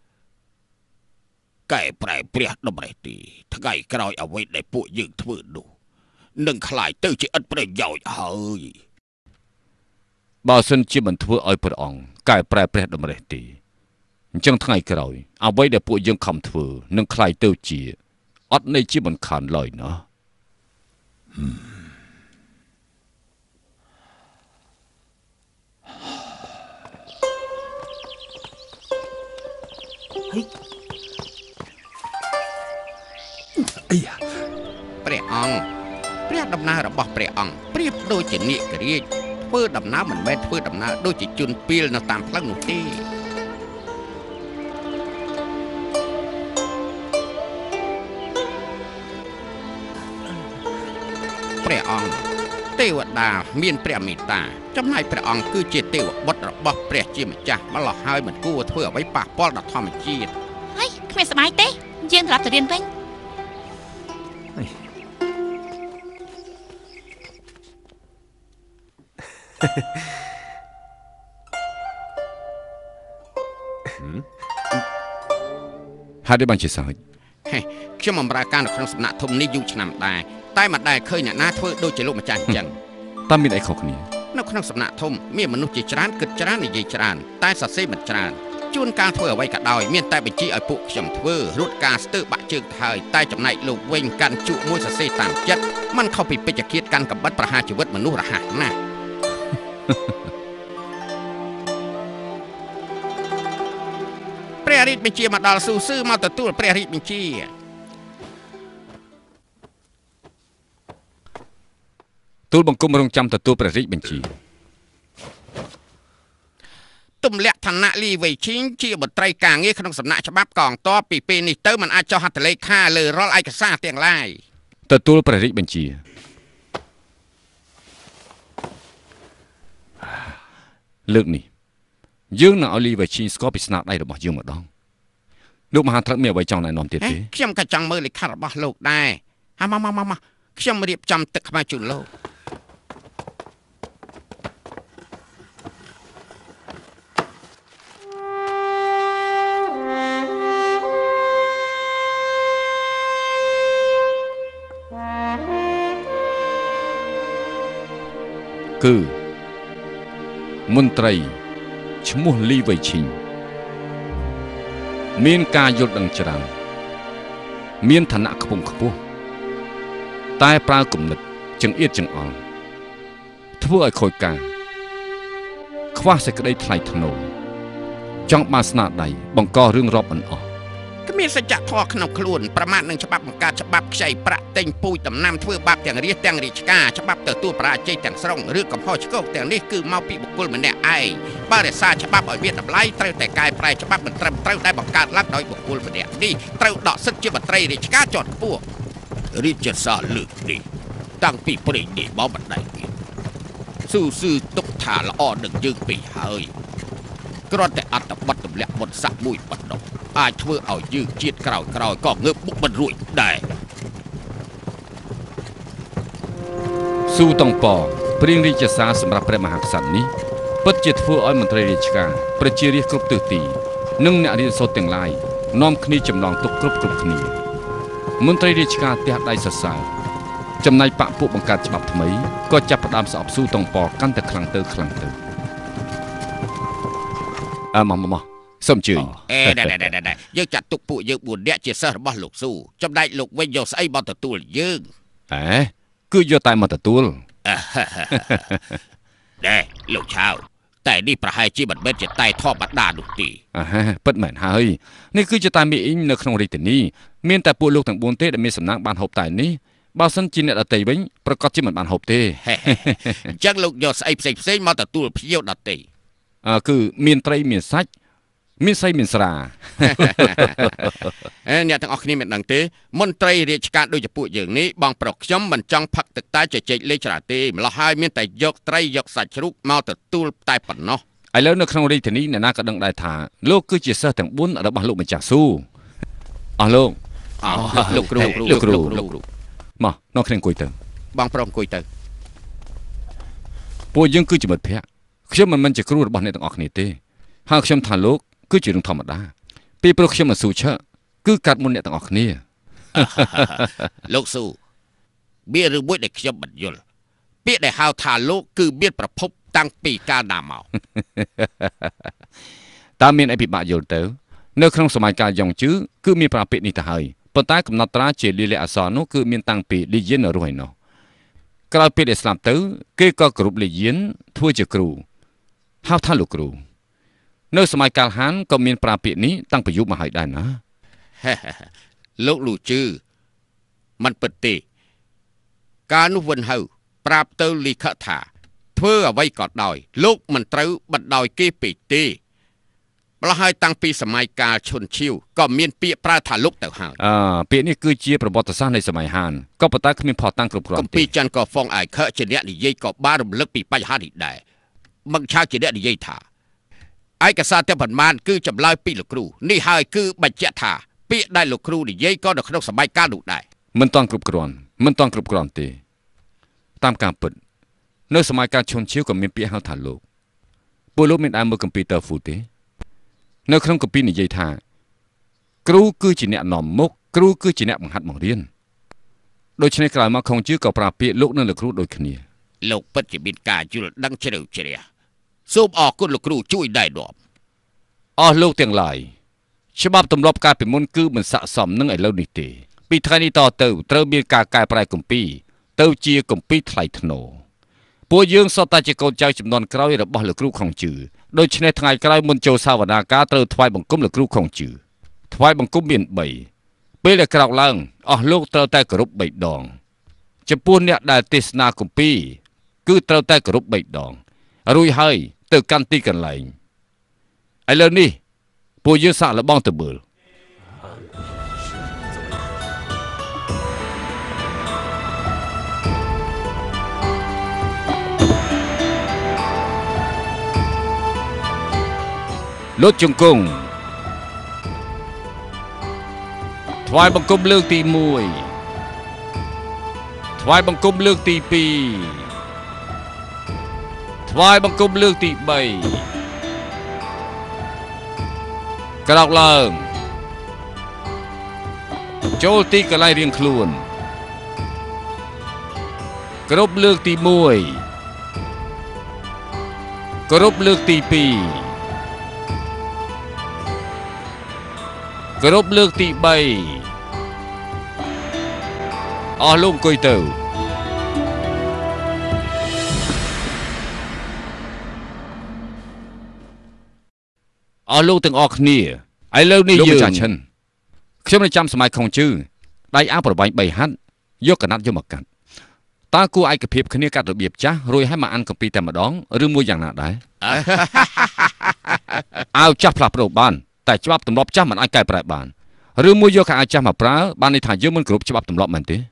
កែប្រែព្រះតម្រេះទីថ្ងៃក្រោយអ្វីដែលពួកយើងធ្វើនោះនឹងคล้ายទៅជាឥតប្រយោជន៍ហើយបើសិនជាមិនធ្វើឲ្យព្រះអង្គកែប្រែព្រះតម្រេះទីអញ្ចឹងថ្ងៃក្រោយអ្វីដែលពួកយើងខំធ្វើនឹងคล้ายទៅជាអត់នៃជាមិនខានឡើយណាព្រះអង្គព្រះដំណើររបស់ព្រះអង្គប្រៀបដូចជានាគរាជធ្វើដំណើរមិនមែនធ្វើដំណើរដូចជាជនពីលនៅតាមផ្លូវនោះទេព្រះអង្គទេវតាមានព្រះមេត្តាចំណែកព្រះអង្គគឺជាទេវបុត្ររបស់ព្រះជាម្ចាស់ម្ល៉េះហើយមិនគួរធ្វើអ្វីប៉ះពាល់ដល់ធម្មជាតិហើយគ្មានស្បាយទេយើងត្រឡប់ទៅរៀនវិញហើយបានជាសើចខ្ញុំបម្រើការនៅក្នុងសំណាក់ធំនេះយូរឆ្នាំដែរតែមិនដែលឃើញអ្នកណាធ្វើដូចជាលោកម្ចាស់អញ្ចឹងតាមមានអីខុសគ្នានៅក្នុងសំណាក់ធំមានមនុស្សជាច្រើនគិតច្រើននិយាយច្រើនតែសរសេរមិនច្រើនជួនកាលធ្វើអ្វីក៏ដោយមានតែបញ្ជាឲ្យពួកខ្ញុំធ្វើរួចការស្ទើរបាក់ជើងទៅហើយតែចំណែកលោកវិញកាន់ជក់មួយសរសេរតាមចិត្តมันខុសពីពេជ្ជឃាតកាន់កំបិតប្រហារជីវិតមនុស្សរហ័សណាស់ព្រះរាជបញ្ជាមកដល់ស៊ូស៊ឺមកទទួលព្រះរាជបញ្ជាទូលបង្គំរងចាំទទួលព្រះរាជបញ្ជាទម្លាក់ឋានៈលីវៃឈីងជាមន្ត្រីការងារក្នុងសំណាក់ច្បាប់កងទ័ពពីពេលនេះទៅมันអាចចុះហត្ថលេខាលើរាល់ឯកសារទាំងឡាយទទួលព្រះរាជបញ្ជា លើកនេះយើងនឹងឲ្យលីវៃឈីងស្គាល់ពីស្នាដៃរបស់យើងម្ដងលោកមហាត្រិតមានអ្វីចង់ណែនាំទៀតទេខ្ញុំក៏ចង់មើលលិខិតរបស់លោកដែរហើយមកខ្ញុំរៀបចំទឹកខ្មៅជូនលោកគឺមន្ត្រីឈ្មោះលីវៃឈីងមានការយល់ដឹងច្រើនមានឋានៈខ្ពង់ខ្ពស់តែប្រើគំនិតចង្អៀតចង្អល់ធ្វើឲ្យខូចការខ្វះសេចក្តីថ្លៃថ្នូរចង់បានស្នាដៃបង្ករឿងរាប់អន្អស់គ្មានសច្ចធម៌ក្នុងខ្លួនប្រមាថនឹងច្បាប់បង្កើតច្បាប់ខ្ចីប្រាក់ទិញពូជដំណាំធ្វើបាបទាំងរាជទាំងរាជការច្បាប់ទទួលបរាជ័យទាំងស្រុងឬកំហុសឆ្គងទាំងនេះគឺមកពីបុគ្គលម្នាក់ឯងបើរក្សាច្បាប់ឲ្យមានតម្លៃត្រូវតែកែប្រែច្បាប់មិនត្រឹមត្រូវដែលបង្កើតឡើងដោយបុគ្គលម្នាក់នេះត្រូវដកសិទ្ធិជាមន្ត្រីរាជការជាន់ខ្ពស់រាជសារលើកនេះតាំងពីព្រេងនេះមកបណ្ដៃទៀតស៊ូស៊ឺទុកថាល្អនឹងយើងពេកហើយគ្រាន់តែអត្តបទទម្លាក់មុនស័កមួយប៉ុណ្ណោះអាចធ្វើឲ្យយើងជាតិក្រោយក៏ងើបមុខមិនរួចដែរស៊ូតុងប៉ព្រៀងរាជសារសម្រាប់ព្រះមហាក្សត្រនេះពិតជាធ្វើឲ្យមន្ត្រីរាជការប្រជារាស្ត្រគ្រប់ទិសទីនិងអ្នករៀនសូត្រទាំងឡាយនាំគ្នាចំណងទុកគ្រប់គ្នាមន្ត្រីរាជការទះដៃសរសើរចំណែកបកពួកបង្កើតច្បាប់ថ្មីក៏ចាប់ផ្ដើមស្អប់ស៊ូតុងប៉កាន់តែខ្លាំងទៅមកសូមជឿយើងចាត់ទុកពួកយើង4នាក់ជាសិស្សរបស់លោកស៊ូចំណែកលោកវិញយកស្អីមកទទួលយើងគឺយកតែមកទទួល Nè, Lục Chào, tại đi bà hai chi bật bên trên tay thọ bật đà đục tì. Bất mẹn hơi. Này cứ cho ta mỹ nơi không đi tình ni. Miền tại bộ lục thằng 4 Tết đãมีสำนักบ้านหบtại ni. Bao sân chi nè đã tây bánh, ประกอบ chi mìnhบ้านหบtê. Chắc Lục do xây mà ta tu phiêu đặt tì. คือmiền Tây miền sách, miền Tây miền Sra. Nè thằng ọc này mình đăng tế, môn Tây riêng cả đôi cho bụi dưỡng ní, bằng bọc nhóm mình trong phật thực tai chạy lê trả tê, mà là hai miền Tây dọc Tây dọc sạch rút mau ta tu tai phần nó. Ai lớn nó không đi thì ní nè na có đăng đại thả, lúc cứ chỉ sơ thằng 4 ở đó bằng lục mình trả xu. Lục. Lục. Mà nó không quay tới. Bằng prong quay tới. Bố dương cứ chỉ bật phép. Khi mình chỉ kêu bằng này thằng ọc này tê. Hàng khi thằng lúc cứ chỉ đừng thầm ở đó. Vì bố khi mà sưu chợ cứ cắt một này thằng ọc này. Lục sưu. Biết rồi bố để khi bật vô. Biết để hào thả lúc cứ biết bà phúc tăng bì ca đà màu. Ta miền ai bị bạ vô tới. Nơi không sớm ai ca dòng chứ cứ miền bà bị ní ta hơi. Bọn ta cũng nói ra chỉ lý lệ asọ nó cứ miền tăng bì lý diễn ở rồi nó. Cái là biết Islam tới cái có group lý diễn thua cho cừu. Hào thả lục cừu. Nơi sớm ai ca hán có miền bà bị ní tăng bị giúp mà hỏi đài nó. Lúc lù chư. Mình bật tì. Cá nụ vân hầu. Prap tơ lý khả thả. Thưa ở vây cọt đòi. Lúc mình trâu bật đòi kê bị tì. Bà hai tăng piสมัยกาชนชิวก็มีนเปียปราถาลุกแต่หาเปียนี่คือเจียประวัติศาสตร์ในสมัยฮานก็ปะตาคือมีพอตั้งกรุบกรอบก็ปีจันก็ฟองไอเคเจเนียนี่ยัยก็บ้ารำลึกปีปัญหาดิได้มังชาเจเนียนี่ยัยถาไอกษัตริย์เทพมานคือจำลายปีลูกครูนี่หายคือบัญญัติถาปีได้ลูกครูนี่ยัยก็ดอกนกสมัยกาดูได้มันต้องกรุบกรอนมันต้องกรุบกรอนตีตามการปิดในสมัยการชนชิวก็มีเปียหาฐานโลกปูโลกมีอันมือคอมพิวเตอร์ฟูตีในครั้งกับปีนี้ยัยท่าครูคือจีเนะนอมมกครูคือจีเนะบังหัดบังเรียนโดยเฉพาะกลายมาคงชื่อกับปราบเปียลูกนั่นแหละครูโดยขณีลูกปัจจุบันการจุลดังเฉลียวเฉลียซูบออกกุลครูช่วยได้ดอกลูกเตียงลายฉบับตำรวจการเป็นมนคือมันสะสมนั่งไอ้เล่านิเตปีไทยนี่ต่อเติมมีการกายปลายกุมปีเติมเจียกุมปีไทยธโนปัวยืงสตาจิโกเจ้าจำนวนกล้าระบหรือครูของจือโดยเฉพาะทางไกลมุนโจสาวนาการเติมถวายบังคุมหรือครูของจือถวายบังคุมเบียนใบเปลือกกระลังลูกเติมแต่กรุบใบดองจะปูนเนี่ยได้ติสนากุมปีคือเติมแต่กรุบใบดองรุยให้เติมกันตีกันไหลไอ้เรื่องนี้ปัวยืงสะระบ้องตะเบิลลดจงกงถวายบังคมเลือกตีมวยถวายบังคมเลือกตีปีถวายบังคมเลือกตีใบกระดอกเลิงโจตีกระไลเรียงคลวนกรบเลือกตีมวยกรบเลือกตีปีกรบเลือกตีใบลุงกุยเตอลูกตึงออกนี่ไอ้เลิกนี่ยืนฉันខ្ញុំនៅចាំសម័យខុងជឺដៃអាប្របាញ់3ហាត់យកកណាត់យកមកកាត់តើគួរឯកភាពគ្នាកាត់របៀបចាស់រួចឲ្យមកអានកំពីតែម្ដងឬមួយយ៉ាងណាដែរចាស់ផ្លាស់ប្ដូរបានតែច្បាប់ទម្លាប់ចាស់មិនអាចកែប្រែបានឬមួយយកខាងចាស់មកប្រើបានន័យថាយើងមិនគ្រប់ច្បាប់ទម្លាប់មែនទេ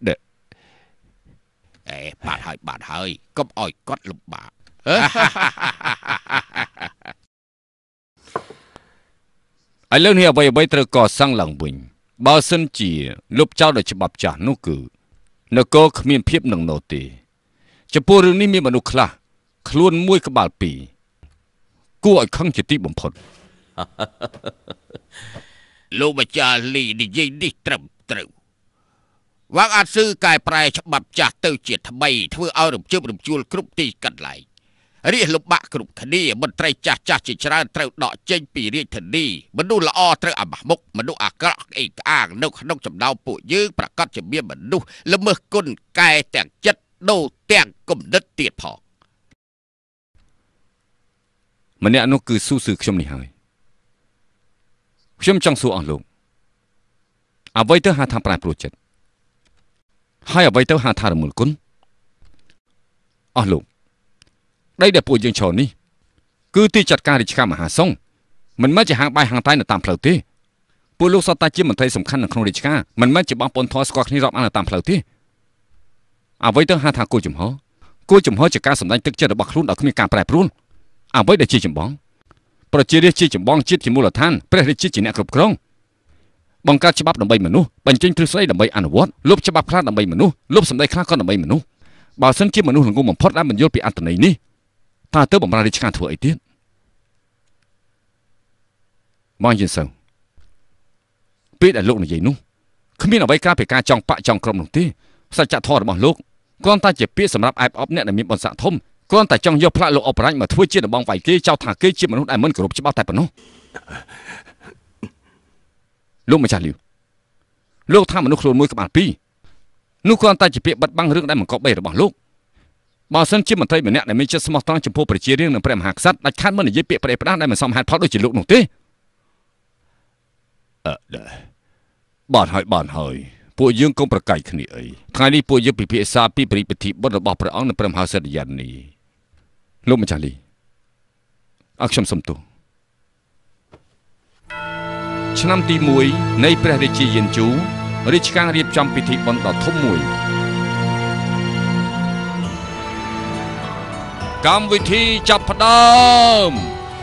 បាទហើយកុំអោយកត់លំបាកឥឡូវនេះអ្វីត្រូវកសាងឡើងវិញបើសិនជាលុបចោលដោយច្បាប់ចាស់នោះគឺនគរគ្មានភាពនឹងនោះទេចំពោះរឿងនេះមានមនុស្សខ្លះខ្លួនមួយក្បាលពីរគួរឲ្យខឹងជាទីបំផុតលោកម្ចាស់លីនិយាយនេះត្រឹមត្រូវវ៉ាងអាចស៊ឺកែប្រែច្បាប់ចាស់ទៅជាថ្មីធ្វើឲ្យរំជើបរំជួលគ្រប់ទីកន្លែងរាជលំបាក់គ្រប់គ្នាមន្ត្រីចាស់ជាច្រើនត្រូវដកចេញពីរាជធានីមនុស្សល្អត្រូវអាម៉ាស់មុខមនុស្សអាក្រក់អេកអាងនៅក្នុងចំណោមពួកយើងប្រកាសជាមានមនុស្សល្មើសគុណកែទាំងចិត្តដូរទាំងគំនិតទៀតផងម្នាក់នោះគឺស៊ូស៊ឺខ្ញុំនេះហើយខ្ញុំចង់សួរអស់លោកអ្វីទៅហៅថាប្រែប្រួលចិត្តហើយអ្វីទៅហៅថារមូលគុណអស់លោកដីដែលពួកយើងឈរនេះគឺទីចាត់ការរាជការមហាសង្ឃមិនមែនជាហាងបាយហាងតែនៅតាមផ្លូវទេពួកលោកសតតែជាមន្ត្រីសំខាន់នៅក្នុងរាជការមិនមែនជាបងប្អូនធម៌ស្គាល់គ្នារាប់អាននៅតាមផ្លូវទេអ្វីទៅហៅថាគោលចំហជាការសម្ដែងទឹកចិត្តរបស់ខ្លួនដោយគ្មានការប្រែប្រួលអ្វីដែលជាចម្បងប្រជារាស្ត្រជាចម្បងជាតិជាមូលដ្ឋានព្រះរាជាជាអ្នកគ្រប់គ្រងបង្កើតច្បាប់ដើម្បីមនុស្សបញ្ចេញទ្រឹស្ដីដើម្បីអនុវត្តលុបច្បាប់ខ្លះដើម្បីមនុស្សលុបសម្ដីខ្លះក៏ដើម្បីមនុស្សបើសិនជាមនុស្សល្ងងបំផុតដែលមិនយល់ពីអត្ថន័យនេះតើទៅបម្រើរាជការធ្វើអីទៀតមកយិនសូវពេលដែលលោកនិយាយនោះគ្មានអ្វីក្រៅពីការចង់បាក់ចង់ក្រុមនោះទេសច្ចធម៌របស់លោកគ្រាន់តែជាពាក្យសម្រាប់អែបអបអ្នកដែលមានបុណ្យស័ក្តិធំគ្រាន់តែចង់យកផ្លាកលោកអបរាជមកធ្វើជាដំបងវាយគេចោទថាគេជាមនុស្សដែលមិនគោរពច្បាប់តែប៉ុណ្ណោះលោកម្ចាស់លីវលោកថាមនុស្សខ្លួនមួយក្បាលពីរនោះគ្រាន់តែជាពាក្យបិទបាំងរឿងដែលមិនគប្បីរបស់លោកបើសិនជាមន្ត្រីម្នាក់ដែលមានចិត្តស្មោះត្រង់ចំពោះប្រជារាស្ត្រនិងព្រះមហាក្សត្រដាច់ខាតមិននិយាយពាក្យប្រេះផ្ដាស់ដែលមិនសមហេតុផលដូចជាលោកនោះទេបានហើយពួកយើងកុំប្រកែកគ្នាអីថ្ងៃនេះពួកយើងពិភាក្សាពីពិធីបុណ្យរបស់ព្រះអង្គនៅព្រះមហាសិទ្ធិយាននេះលោកម្ចាស់លីអរខ្ញុំសូមទោសឆ្នាំទី1នៃព្រះរាជាយានជូរាជការរៀបចំពិធីបុណ្យដ៏ធំមួយកម្មវិធីចាប់ផ្ដើម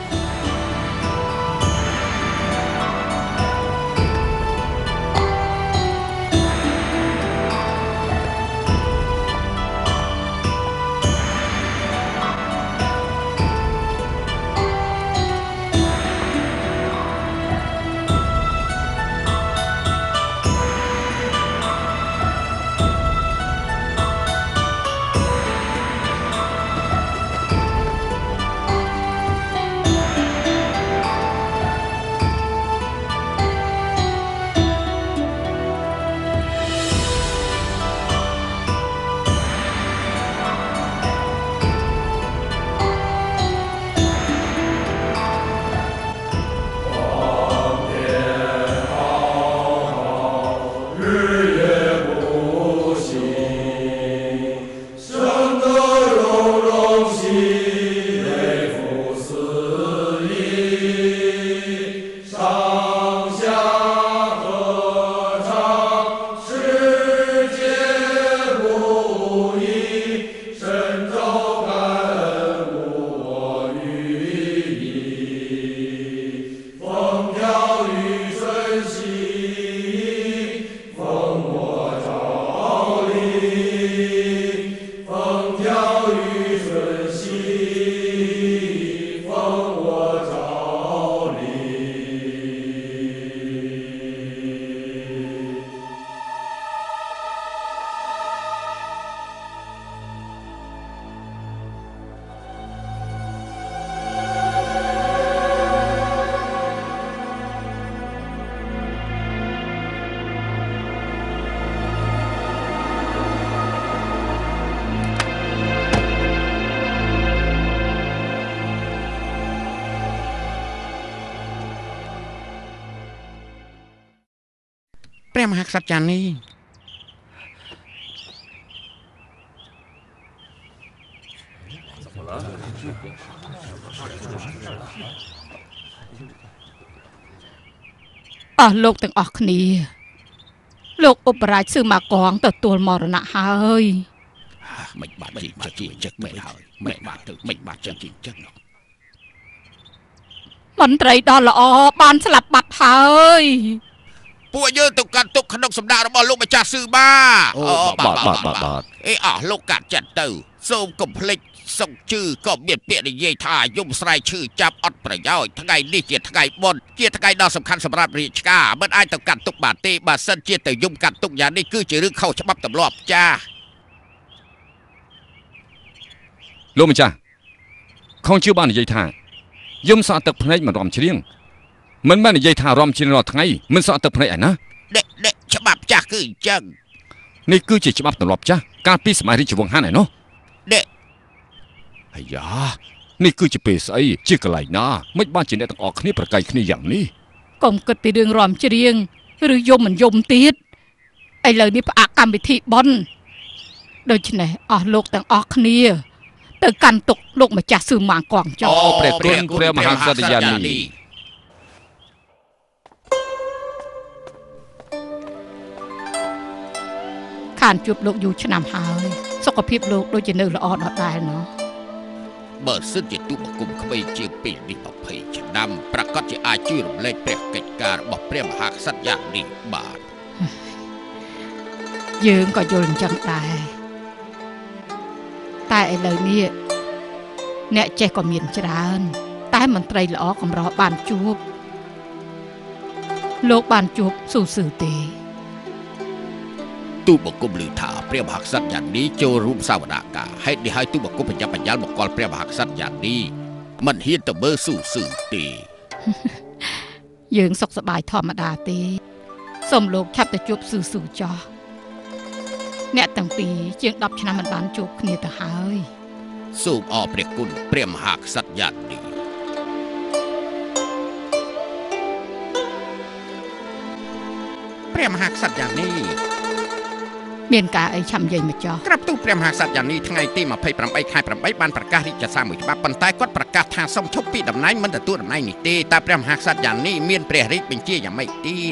ព្រះមហាក្សត្រចាននេះអស់លោកទាំងអស់គ្នាលោកឧបរាជសឺម៉ាកងទទួលមរណៈហើយមិនបាត់ជាចិត្តមែនហើយមិនបាត់ជាចិត្តមន្ត្រីដ៏ល្អបានស្លាប់បាត់ហើយពួកយើងទៅកាត់ទុកក្នុងសម្ដៅរបស់លោកម្ចាស់ស៊ឺបាបាទអេអស់លោកកាត់ចិត្តទៅសូមកុំភ្លេចសុកជឺក៏មានពាក្យនិយាយថាយំស្រែកឈឺចាប់អត់ប្រយោជន៍ថ្ងៃនេះជាថ្ងៃបុណ្យជាថ្ងៃដ៏សំខាន់សម្រាប់រាជការមិនអាចទៅកាត់ទុកបានទេបើសិនជាទៅយំកាត់ទុកយ៉ាងនេះគឺជារឿងខុសច្បាប់ទម្លាប់ចាលោកម្ចាស់ខំជឿបាននិយាយថាយំសក់ទឹកភ្នែកមិនរំច្រៀងមិនមែននិយាយថារំច្រៀងរាល់ថ្ងៃមិនសក់ទឹកភ្នែកឯណាដេកច្បាប់ចាស់គឺអញ្ចឹងនេះគឺជាច្បាប់ទម្លាប់ចាស់កាលពីសម័យរាជវង្សហានឯណោះអាយ៉ានេះគឺជាពេលស្អីជាកន្លែងណាមិនបានជាអ្នកទាំងអស់គ្នាប្រកែកគ្នាយ៉ាងនេះកុំគិតពីរឿងរំច្រៀងឬយំមិនយំទៀតឥឡូវនេះផ្អាកកម្មវិធីបុណ្យដូច្នេះអស់លោកទាំងអស់គ្នាទៅកាន់ទុកលោកម្ចាស់សឺម៉ាងកងចោលព្រះគុណព្រះមហាក្សត្រយានីខានជួបលោកយូរឆ្នាំហើយសុខភាពលោកដូចជានៅល្អដដែលណោះបើសិនជាទូបង្គំក្មេងជាងពេលនេះ20ឆ្នាំប្រកាសជាអាចជួយរំលែកព្រះកិច្ចការរបស់ព្រះមហាក្សត្រយ៉ាងនេះបានយើងក៏យល់អញ្ចឹងដែរតែឥឡូវនេះអ្នកចេះក៏មានច្រើនតែមន្ត្រីល្អកម្របានជួបលោកបានជួបស៊ូស៊ឺទេទូបង្គំឮថាព្រះមហាក្សត្រយ៉ាងនេះចូលរួមសវនាការហេតុនេះហើយទូបង្គំបញ្ញត្តិបញ្ញល់មកកល់ព្រះមហាក្សត្រយ៉ាងនេះមិនហ៊ានទៅមើលស៊ូស៊ឺទេយើងសុខសប្បាយធម្មតាទេសូមលោកឆាប់ទៅជួបស៊ូស៊ឺចោះអ្នកទាំងពីរជាង10ឆ្នាំមិនបានជួបគ្នាទៅហើយសូមអរព្រះគុណព្រះមហាក្សត្រយ៉ាងនេះព្រះមហាក្សត្រយ៉ាងនេះមានការអីឆាំនិយាយមកចោះក្រាបទូលព្រះមហាក្សត្រយ៉ាងនេះថ្ងៃទី28ខែ8បានប្រកាសរាជសារមួយច្បាប់ប៉ុន្តែគាត់ប្រកាសថាសូមឈប់ពីតំណែងមិនទទួលតំណែងនេះទេតែព្រះមហាក្សត្រយ៉ាងនេះមានព្រះរាជបញ្ជាយ៉ាងម៉េចទៀត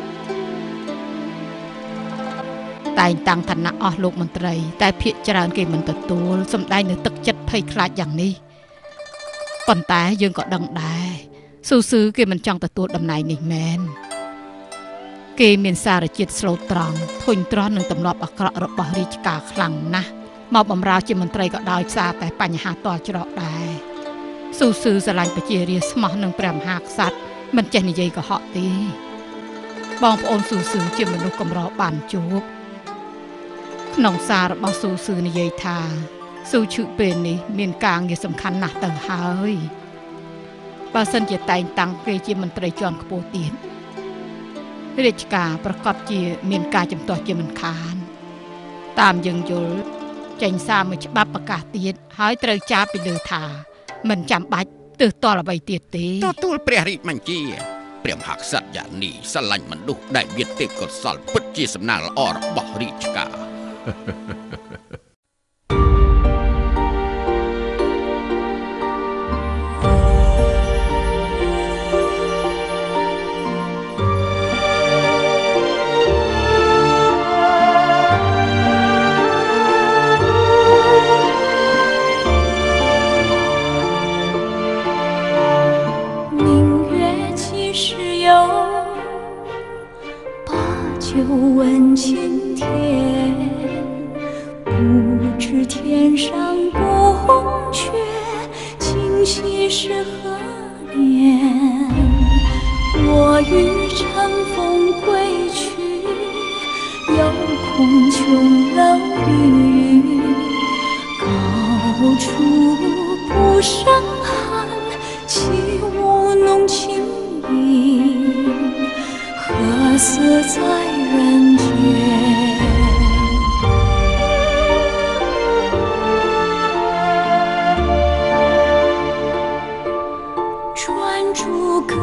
តែងតាំងឋានៈអស់លោកមន្ត្រីតែភាគច្រើនគេមិនទទួលសំដែងនៅទឹកចិត្តភ័យខ្លាចយ៉ាងនេះប៉ុន្តែយើងក៏ដឹងដែរស៊ូស៊ឺគេមិនចង់ទទួលតំណែងនេះមែនគេមានសារជាតិស្លូតត្រង់ធុញទ្រាន់នឹងទម្លាប់អាក្រក់របស់រាជការខ្លាំងណាស់មកបម្រើជាមន្ត្រីក៏ដោយសារតែបញ្ហាតល់ច្រកដែរស៊ូស៊ឺស្រឡាញ់ប្រជារាស្ត្រស្មោះនឹងព្រះមហាក្សត្រមិនចេះនិយាយកុហកទេបងប្អូនស៊ូស៊ឺជាមនុស្សកម្របានជួបក្នុងសាររបស់ស៊ូស៊ឺនិយាយថាស៊ូឈឺពេលនេះមានការងារសំខាន់ណាស់ទៅហើយបើសិនជាតែងតាំងគេជាមន្ត្រីជាន់ខ្ពស់ទៀតរាជការប្រកាសជាមានការជំទាស់ជាមិនខានតាមយើងយល់ចេញសារមួយច្បាប់ប្រកាសទៀតហើយត្រូវចារពីលើថាមិនចាំបាច់ទើសតល់អ្វីទៀតទេទទួលព្រះរាជបញ្ជាព្រះមហាក្សត្រយ៉ាងនេះស្រឡាញ់មនុស្សដែលមានទេពកោសល្យពិតជាសំណាងល្អរបស់រាជការ问青天，不知天上宫阙，今夕是何年？我欲乘风归去，又恐琼楼玉宇，高处不胜寒，起舞弄清影，何似在人间？转朱阁，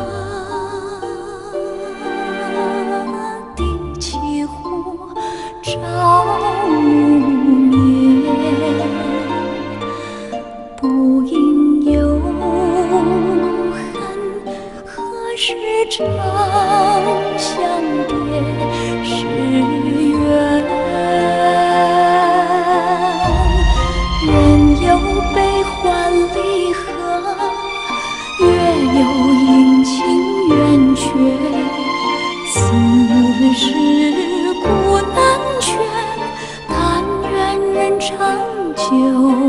定栖湖，照无眠。不应有恨，何时长相别？是缘。人有悲欢离合，月有阴晴圆缺。此事古难全，但愿人长久。